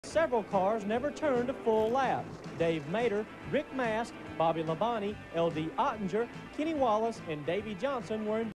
Several cars never turned a full lap. Dave Mater, Rick Mask, Bobby Labonte, L.D. Ottinger, Kenny Wallace, and Davey Johnson were in